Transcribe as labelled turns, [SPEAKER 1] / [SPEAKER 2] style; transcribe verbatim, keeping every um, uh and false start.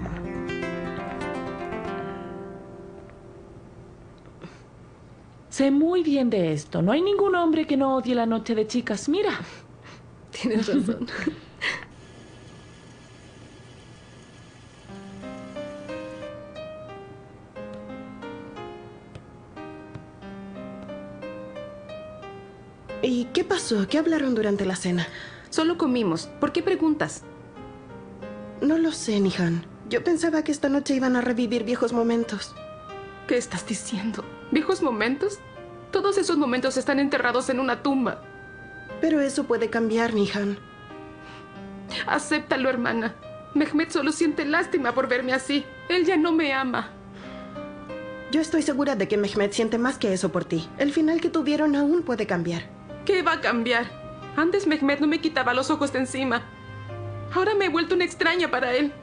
[SPEAKER 1] Sé muy bien de esto. No hay ningún hombre que no odie la noche de chicas. Mira.
[SPEAKER 2] Tienes razón.
[SPEAKER 3] ¿Y qué pasó? ¿Qué hablaron durante la cena?
[SPEAKER 2] Solo comimos. ¿Por qué preguntas?
[SPEAKER 3] No lo sé, Nihan. Yo pensaba que esta noche iban a revivir viejos momentos.
[SPEAKER 2] ¿Qué estás diciendo? ¿Viejos momentos? Todos esos momentos están enterrados en una tumba.
[SPEAKER 3] Pero eso puede cambiar, Nihan.
[SPEAKER 2] Acéptalo, hermana. Mehmet solo siente lástima por verme así. Él ya no me ama.
[SPEAKER 3] Yo estoy segura de que Mehmet siente más que eso por ti. El final que tuvieron aún puede cambiar.
[SPEAKER 2] ¿Qué va a cambiar? Antes Mehmet no me quitaba los ojos de encima. Ahora me he vuelto una extraña para él.